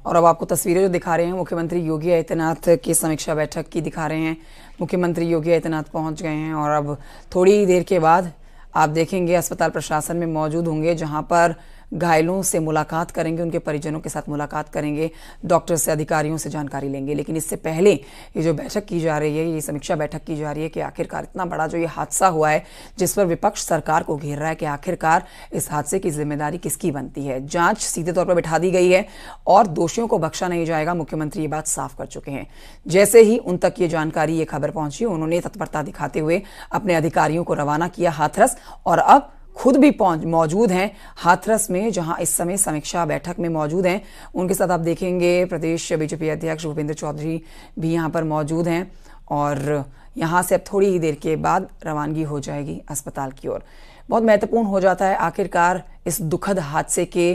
और अब आपको तस्वीरें जो दिखा रहे हैं मुख्यमंत्री योगी आदित्यनाथ की समीक्षा बैठक की दिखा रहे हैं। मुख्यमंत्री योगी आदित्यनाथ पहुंच गए हैं और अब थोड़ी देर के बाद आप देखेंगे अस्पताल प्रशासन में मौजूद होंगे, जहां पर घायलों से मुलाकात करेंगे, उनके परिजनों के साथ मुलाकात करेंगे, डॉक्टर से, अधिकारियों से जानकारी लेंगे। लेकिन इससे पहले ये जो बैठक की जा रही है, ये समीक्षा बैठक की जा रही है कि आखिरकार इतना बड़ा जो ये हादसा हुआ है, जिस पर विपक्ष सरकार को घेर रहा है, कि आखिरकार इस हादसे की जिम्मेदारी किसकी बनती है। जांच सीधे तौर पर बिठा दी गई है और दोषियों को बख्शा नहीं जाएगा। मुख्यमंत्री ये बात साफ कर चुके हैं। जैसे ही उन तक ये जानकारी, ये खबर पहुंची, उन्होंने तत्परता दिखाते हुए अपने अधिकारियों को रवाना किया हाथरस, और अब खुद भी मौजूद हैं हाथरस में, जहां इस समय समीक्षा बैठक में मौजूद हैं। उनके साथ आप देखेंगे प्रदेश बीजेपी अध्यक्ष भूपेंद्र चौधरी भी यहां पर मौजूद हैं और यहां से अब थोड़ी ही देर के बाद रवानगी हो जाएगी अस्पताल की ओर। बहुत महत्वपूर्ण हो जाता है आखिरकार इस दुखद हादसे के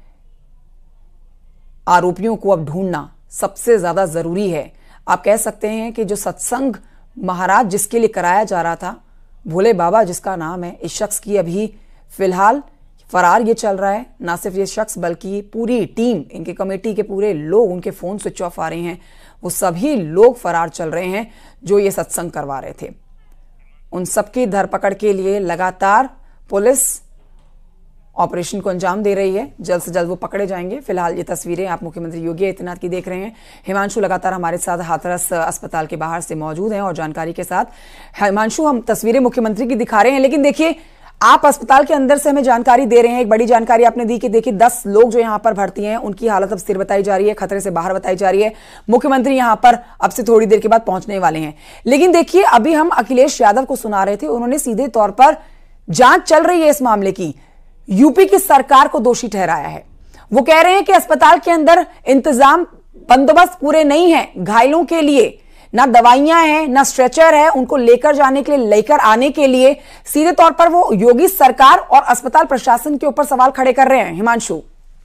आरोपियों को अब ढूंढना सबसे ज्यादा जरूरी है। आप कह सकते हैं कि जो सत्संग महाराज जिसके लिए कराया जा रहा था, भोले बाबा जिसका नाम है, इस शख्स की अभी फिलहाल फरार ये चल रहा है। ना सिर्फ ये शख्स बल्कि पूरी टीम, इनके कमेटी के पूरे लोग, उनके फोन स्विच ऑफ आ रहे हैं, वो सभी लोग फरार चल रहे हैं जो ये सत्संग करवा रहे थे। उन सबकी धरपकड़ के लिए लगातार पुलिस ऑपरेशन को अंजाम दे रही है। जल्द से जल्द वो पकड़े जाएंगे। फिलहाल ये तस्वीरें आप मुख्यमंत्री योगी आदित्यनाथ की देख रहे हैं। हिमांशु लगातार हमारे साथ हाथरस अस्पताल के बाहर से मौजूद हैं और जानकारी के साथ। हिमांशु, हम तस्वीरें मुख्यमंत्री की दिखा रहे हैं, लेकिन देखिए आप अस्पताल के अंदर से हमें जानकारी दे रहे हैं। एक बड़ी जानकारी आपने दी कि देखिए 10 लोग जो यहाँ पर भर्ती हैं, उनकी हालत अब स्थिर बताई जा रही है, खतरे से बाहर बताई जा रही है। मुख्यमंत्री यहाँ पर अब से थोड़ी देर के बाद पहुंचने वाले हैं। लेकिन देखिए अभी हम अखिलेश यादव को सुना रहे थे, उन्होंने सीधे तौर पर जांच चल रही है इस मामले की, यूपी की सरकार को दोषी ठहराया है। वो कह रहे हैं कि अस्पताल के अंदर इंतजाम, बंदोबस्त पूरे नहीं है। घायलों के लिए ना दवाइयां हैं, ना स्ट्रेचर है, उनको लेकर जाने के लिए, लेकर आने के लिए सीधे तौर पर वो योगी सरकार और अस्पताल प्रशासन के ऊपर सवाल खड़े कर रहे हैं। हिमांशु,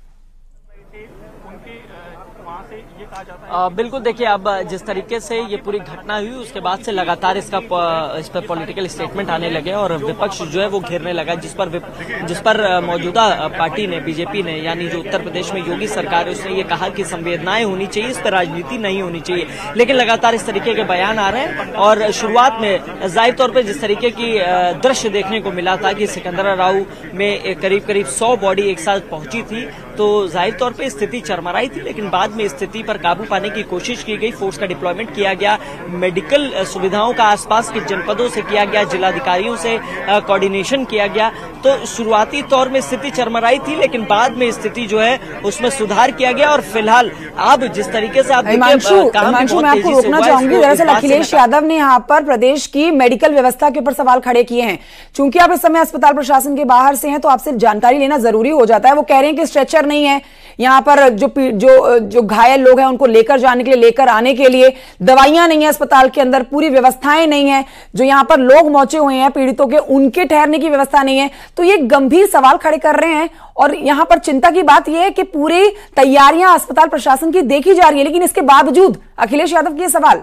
बिल्कुल, देखिए अब जिस तरीके से ये पूरी घटना हुई उसके बाद से लगातार इस पर पॉलिटिकल स्टेटमेंट आने लगे और विपक्ष जो है वो घेरने लगा, जिस पर मौजूदा पार्टी ने, बीजेपी ने, यानी जो उत्तर प्रदेश में योगी सरकार है, उसने ये कहा कि संवेदनाएं होनी चाहिए, इस पर राजनीति नहीं होनी चाहिए। लेकिन लगातार इस तरीके के बयान आ रहे हैं और शुरुआत में जाहिर तौर पर जिस तरीके की दृश्य देखने को मिला था कि सिकंदराराव में करीब 100 बॉडी एक साथ पहुंची थी, तो जाहिर तौर पे स्थिति चरमराई थी। लेकिन बाद में स्थिति पर काबू पाने की कोशिश की गई, फोर्स का डिप्लॉयमेंट किया गया, मेडिकल सुविधाओं का आसपास के जनपदों से किया गया, जिलाधिकारियों से कोऑर्डिनेशन किया गया। तो शुरुआती तौर में स्थिति चरमराई थी, लेकिन बाद में स्थिति जो है उसमें सुधार किया गया और फिलहाल अब जिस तरीके से आप हिमांशु, मैं आपको रोकना चाहूंगी। दरअसल अखिलेश यादव ने यहाँ पर प्रदेश की मेडिकल व्यवस्था के ऊपर सवाल खड़े किए हैं। चूंकि आप इस समय अस्पताल प्रशासन के बाहर से हैं, तो आपसे जानकारी लेना जरूरी हो जाता है। वो कह रहे हैं कि स्ट्रेचर नहीं है यहाँ पर, जो घायल लोग हैं उनको लेकर जाने के लिए, लेकर आने के लिए दवाइयां नहीं है अस्पताल के अंदर, पूरी व्यवस्थाएं नहीं है। जो यहाँ पर लोग पहुंचे हुए हैं पीड़ितों के, उनके ठहरने की व्यवस्था नहीं है। तो ये गंभीर सवाल खड़े कर रहे हैं और यहाँ पर चिंता की बात यह है कि पूरी तैयारियां अस्पताल प्रशासन की देखी जा रही है, लेकिन इसके बावजूद अखिलेश यादव के सवाल।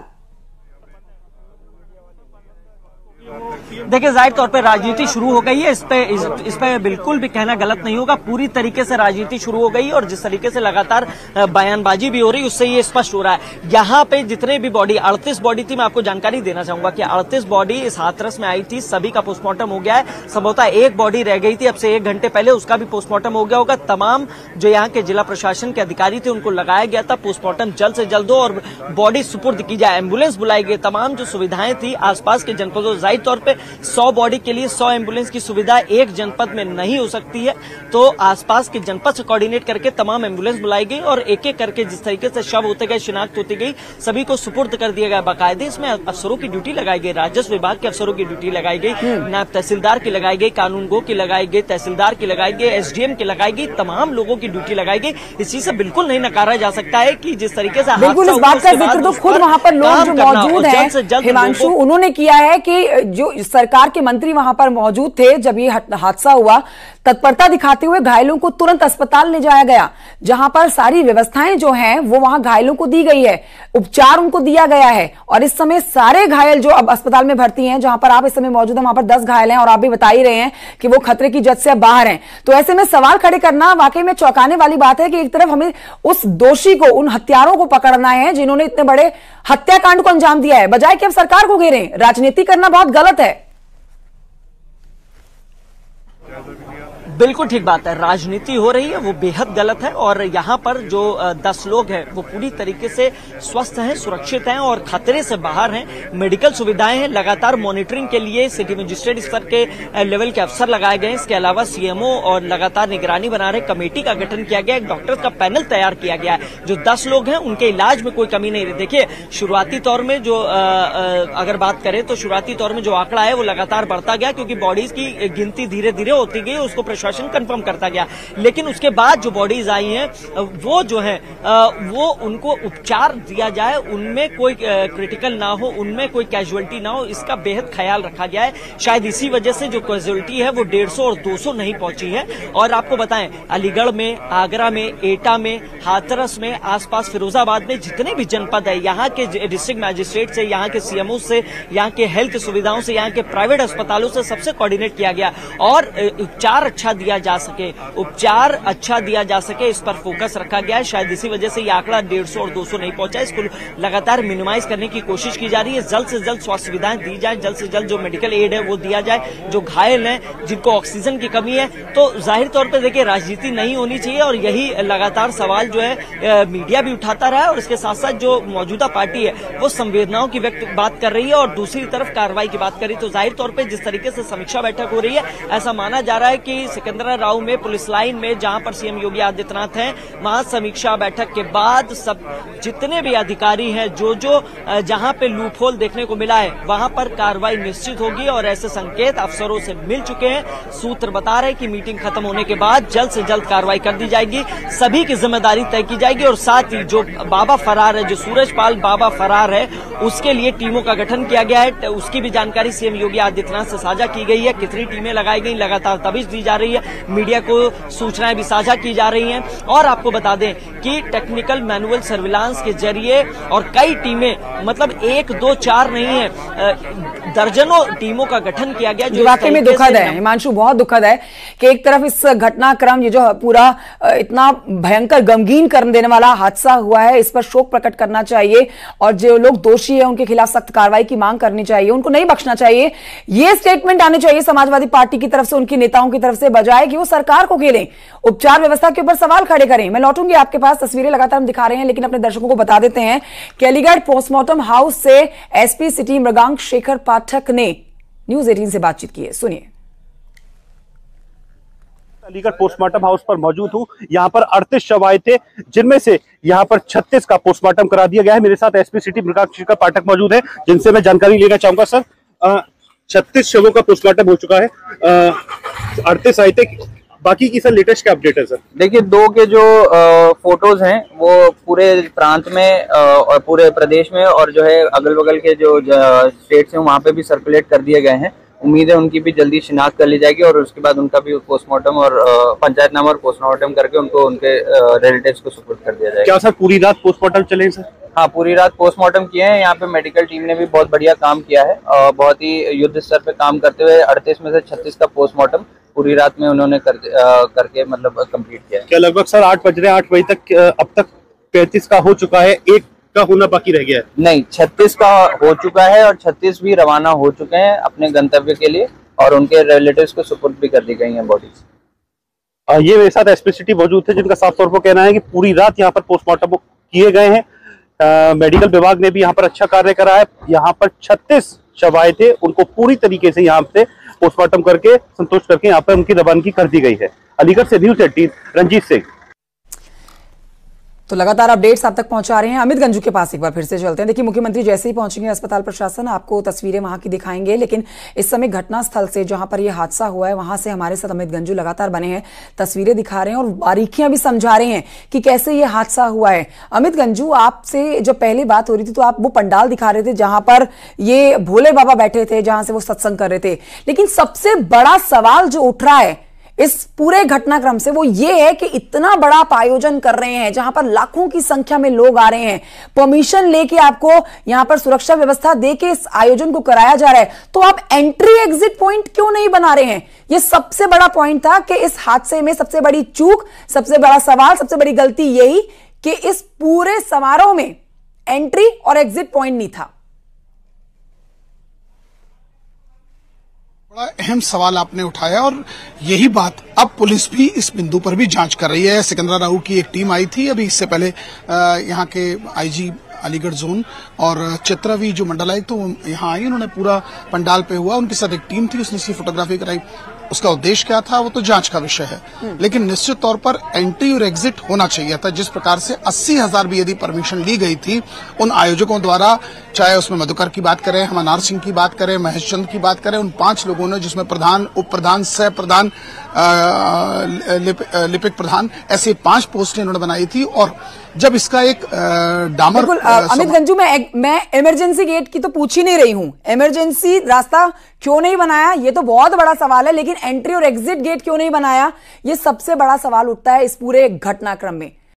देखिए जाहिर तौर पे राजनीति शुरू हो गई है, इस पे बिल्कुल भी कहना गलत नहीं होगा। पूरी तरीके से राजनीति शुरू हो गई और जिस तरीके से लगातार बयानबाजी भी हो रही है उससे ये स्पष्ट हो रहा है। यहाँ पे जितने भी बॉडी, 38 बॉडी थी, मैं आपको जानकारी देना चाहूंगा कि 38 बॉडी इस हाथरस में आई थी, सभी का पोस्टमार्टम हो गया है। संभवतः एक बॉडी रह गई थी, अब से 1 घंटे पहले उसका भी पोस्टमार्टम हो गया होगा। तमाम जो यहाँ के जिला प्रशासन के अधिकारी थे उनको लगाया गया था, पोस्टमार्टम जल्द से जल्द हो और बॉडी सुपुर्द की जाए। एम्बुलेंस बुलाई गई, तमाम जो सुविधाएं थी आसपास के जनपदों, जाहिर तौर पर 100 बॉडी के लिए 100 एम्बुलेंस की सुविधा एक जनपद में नहीं हो सकती है, तो आसपास के जनपद से कोऑर्डिनेट करके तमाम एम्बुलेंस बुलाई गई और एक एक करके जिस तरीके से शव होते गए, शिनाख्त होती गई, सभी को सुपुर्द कर दिया गया। बाकायदे इसमें अफसरों की ड्यूटी लगाई गई, राजस्व विभाग के अफसरों की ड्यूटी लगाई गई, नायब तहसीलदार की लगाई गई, कानूनगो की लगाई गई, तहसीलदार की लगाई गई, एसडीएम की लगाई गई, तमाम लोगों की ड्यूटी लगाई गई। इस चीज से बिल्कुल नहीं नकारा जा सकता है कि जिस तरीके से बिल्कुल इस बात का जिक्र तो खुद वहां पर लोग जो मौजूद हैं हिमांशु, उन्होंने किया है कि जो सरकार के मंत्री वहां पर मौजूद थे जब ये हादसा हुआ, तत्परता दिखाते हुए घायलों को तुरंत अस्पताल ले जाया गया, जहां पर सारी व्यवस्थाएं जो हैं वो वहां घायलों को दी गई है, उपचार उनको दिया गया है। और इस समय सारे घायल जो अब अस्पताल में भर्ती हैं, जहां पर आप इस समय मौजूद हैं, वहां पर 10 घायल हैं और आप भी बता ही रहे हैं कि वो खतरे की जद से अब बाहर हैं। तो ऐसे में सवाल खड़े करना वाकई में चौंकाने वाली बात है कि एक तरफ हमें उस दोषी को, उन हत्यारों को पकड़ना है जिन्होंने इतने बड़े हत्याकांड को अंजाम दिया है, बजाय कि अब सरकार को घेरें। राजनीति करना बहुत गलत है। बिल्कुल ठीक बात है, राजनीति हो रही है वो बेहद गलत है। और यहाँ पर जो 10 लोग हैं वो पूरी तरीके से स्वस्थ हैं, सुरक्षित हैं और खतरे से बाहर हैं। मेडिकल सुविधाएं हैं, लगातार मॉनिटरिंग के लिए सिटी मजिस्ट्रेट स्तर के लेवल के अफसर लगाए गए हैं। इसके अलावा सीएमओ और लगातार निगरानी बना रहे कमेटी का गठन किया गया, एक डॉक्टर्स का पैनल तैयार किया गया है। जो 10 लोग हैं उनके इलाज में कोई कमी नहीं रही। देखिए, शुरुआती तौर में जो अगर बात करें तो शुरुआती तौर में जो आंकड़ा है वो लगातार बढ़ता गया, क्योंकि बॉडीज की गिनती धीरे धीरे होती गई, उसको प्रशासन कंफर्म करता गया। लेकिन उसके बाद जो बॉडीज आई हैं वो जो है वो उनको उपचार दिया जाए, उनमें कोई क्रिटिकल ना हो, उनमें कोई कैजुअलिटी ना हो, इसका बेहद ख्याल रखा गया है। शायद इसी वजह से जो कैजुअलिटी है वो 150 और 200 नहीं पहुंची है। और आपको बताएं, अलीगढ़ में, आगरा में, एटा में, हाथरस में, आसपास फिरोजाबाद में जितने भी जनपद है, यहाँ के डिस्ट्रिक्ट मजिस्ट्रेट से, यहाँ के सीएमओ से, यहाँ के हेल्थ सुविधाओं से, यहाँ के प्राइवेट अस्पतालों से सबसे कोऑर्डिनेट किया गया और उपचार अच्छा दिया जा सके, उपचार अच्छा दिया जा सके, इस पर फोकस रखा गया है। शायद इसी वजह से ये आंकड़ा 150 और 200 नहीं पहुंचा है। इसको लगातार मिनिमाइज करने की कोशिश की जा रही है। जल्द से जल्द स्वास्थ्य सुविधाएं दी जाए, जल्द से जल्द जो मेडिकल एड है वो दिया जाए। जो घायल हैं, जिनको ऑक्सीजन की कमी है, तो जाहिर तौर पर देखिए राजनीति नहीं होनी चाहिए और यही लगातार सवाल जो है मीडिया भी उठाता रहा है। और इसके साथ साथ जो मौजूदा पार्टी है वो संवेदनाओं की बात कर रही है और दूसरी तरफ कार्रवाई की बात कर रही है। तो जाहिर तौर पर जिस तरीके से समीक्षा बैठक हो रही है, ऐसा माना जा रहा है कि सिकंदरा राव में, पुलिस लाइन में, जहां पर सीएम योगी आदित्यनाथ हैं, वहां समीक्षा बैठक के बाद सब जितने भी अधिकारी हैं, जो जहां पे लूप होल देखने को मिला है वहां पर कार्रवाई निश्चित होगी। और ऐसे संकेत अफसरों से मिल चुके हैं। सूत्र बता रहे हैं कि मीटिंग खत्म होने के बाद जल्द से जल्द कार्रवाई कर दी जाएगी, सभी की जिम्मेदारी तय की जाएगी। और साथ ही जो बाबा फरार है, जो सूरजपाल बाबा फरार है, उसके लिए टीमों का गठन किया गया है। उसकी भी जानकारी सीएम योगी आदित्यनाथ से साझा की गई है। कितनी टीमें लगाई गई, लगातार तबीज दी जा रही है, मीडिया को सूचनाएं भी साझा की जा रही हैं। और आपको बता दें कि टेक्निकल मैनुअल सर्विलांस के जरिए और कई टीमें, मतलब 1, 2, 4 नहीं है, दर्जनों टीमों का गठन किया गया। जो वाकई में दुखद है हिमांशु, बहुत दुखद है कि एक तरफ इस घटनाक्रम, ये जो पूरा इतना भयंकर गमगीन कर देने वाला हादसा हुआ है, इस पर शोक प्रकट करना चाहिए और जो लोग दोषी है उनके खिलाफ सख्त कार्रवाई की मांग करनी चाहिए, उनको नहीं बख्शना चाहिए। ये स्टेटमेंट आने चाहिए समाजवादी पार्टी की तरफ से, उनके नेताओं की तरफ से, बजाय कि वो सरकार को घेरें, उपचार व्यवस्था के ऊपर सवाल खड़े करें। मैं लौटूंगी आपके पास, तस्वीरें लगातार हम दिखा रहे हैं, लेकिन अपने दर्शकों को बता देते हैं कि अलीगढ़ पोस्टमार्टम हाउस से एसपी सिटी मृगांक शेखर पाठक ने न्यूज 18 से बातचीत की है, सुनिए। अलीगढ़ पोस्टमार्टम हाउस पर मौजूद हूँ। यहाँ पर 38 शव आए थे, जिनमें से यहाँ पर 36 का पोस्टमार्टम करा दिया गया है। मेरे साथ एसपी सिटी मृगांक शेखर पाठक मौजूद है, जिनसे मैं जानकारी लेना चाहूंगा। सर, 36 शवों का पोस्टमार्टम हो चुका है, 38 आए थे, बाकी की सर लेटेस्ट क्या अपडेट है? सर देखिए, 2 के जो फोटोज हैं वो पूरे प्रांत में और पूरे प्रदेश में और जो है अगल बगल के जो स्टेट्स हैं वहाँ पे भी सर्कुलेट कर दिए गए हैं। उम्मीद है उनकी भी जल्दी शिनाख्त कर ली जाएगी और उसके बाद उनका भी पोस्टमार्टम और पंचायतनामा और पोस्टमार्टम करके उनको उनके रिलेटिव्स को सुपुर्द कर दिया जाएगा। क्या सर पूरी रात पोस्टमार्टम चले सर? हाँ, पूरी रात पोस्टमार्टम किए हैं। यहाँ पे मेडिकल टीम ने भी बहुत बढ़िया काम किया है, बहुत ही युद्ध स्तर पे काम करते हुए 38 में से 36 का पोस्टमार्टम पूरी रात में उन्होंने करके मतलब कंप्लीट किया है। क्या लगभग सर 8 बज रहे हैं, 8 बजे तक अब तक 35 का हो चुका है, 1 का होना बाकी रह गया है? नहीं, 36 का हो चुका है और 36 भी रवाना हो चुके हैं अपने गंतव्य के लिए और उनके रिलेटिव्स को सुपुर्द भी कर दी गई हैं बॉडीज। ये मेरे साथ एसपी सिटी मौजूद थे, जिनका साफ तौर पर कहना है कि पूरी रात यहाँ पर पोस्टमार्टम किए गए हैं। मेडिकल विभाग ने भी यहाँ पर अच्छा कार्य करा है। यहाँ पर 36 शव आए थे, उनको पूरी तरीके से यहाँ से पोस्टमार्टम करके संतुष्ट करके यहाँ पर उनकी रवानगी कर दी गई है। अलीगढ़ से न्यूज 18 रंजीत सिंह। तो लगातार अपडेट्स आप तक पहुंचा रहे हैं। अमित गंजू के पास एक बार फिर से चलते हैं। देखिए, मुख्यमंत्री जैसे ही पहुंचेंगे अस्पताल प्रशासन आपको तस्वीरें वहां की दिखाएंगे, लेकिन इस समय घटनास्थल से जहां पर यह हादसा हुआ है वहां से हमारे साथ अमित गंजू लगातार बने हैं, तस्वीरें दिखा रहे हैं और बारीकियां भी समझा रहे हैं कि कैसे ये हादसा हुआ है। अमित गंजू, आपसे जब पहले बात हो रही थी तो आप वो पंडाल दिखा रहे थे जहां पर ये भोले बाबा बैठे थे, जहां से वो सत्संग कर रहे थे, लेकिन सबसे बड़ा सवाल जो उठ रहा है इस पूरे घटनाक्रम से वो ये है कि इतना बड़ा आप आयोजन कर रहे हैं जहां पर लाखों की संख्या में लोग आ रहे हैं, परमिशन लेके आपको यहां पर सुरक्षा व्यवस्था देके इस आयोजन को कराया जा रहा है, तो आप एंट्री एग्जिट पॉइंट क्यों नहीं बना रहे हैं? ये सबसे बड़ा पॉइंट था कि इस हादसे में सबसे बड़ी चूक, सबसे बड़ा सवाल, सबसे बड़ी गलती यही कि इस पूरे समारोह में एंट्री और एग्जिट पॉइंट नहीं था। बड़ा अहम सवाल आपने उठाया और यही बात अब पुलिस भी इस बिंदु पर भी जांच कर रही है। सिकंदरा राउ की एक टीम आई थी अभी इससे पहले, यहाँ के आईजी अलीगढ़ जोन और चित्रावी जो मंडलायुक्त तो यहाँ आई, उन्होंने पूरा पंडाल पे हुआ, उनके साथ एक टीम थी, उसने इसकी फोटोग्राफी कराई। उसका उद्देश्य क्या था वो तो जांच का विषय है, लेकिन निश्चित तौर पर एंट्री और एग्जिट होना चाहिए था। जिस प्रकार से 80,000 भी यदि परमिशन ली गई थी उन आयोजकों द्वारा, चाहे उसमें मधुकर की बात करें, हमनार सिंह की बात करें, महेश चंद की बात करें, उन 5 लोगों ने, जिसमें प्रधान, उप प्रधान, सह प्रधान, लिपिक प्रधान, ऐसे 5 पोस्टें उन्होंने बनाई थी। और जब इसका एक डामर, अमित गंजू, मैं इमरजेंसी गेट की तो पूछ ही नहीं रही हूं, इमरजेंसी रास्ता क्यों नहीं बनाया ये तो बहुत बड़ा सवाल है, लेकिन एंट्री और एग्जिट गेट क्यों नहीं बनाया ये सबसे बड़ा सवाल उठता है इस पूरे घटनाक्रम में।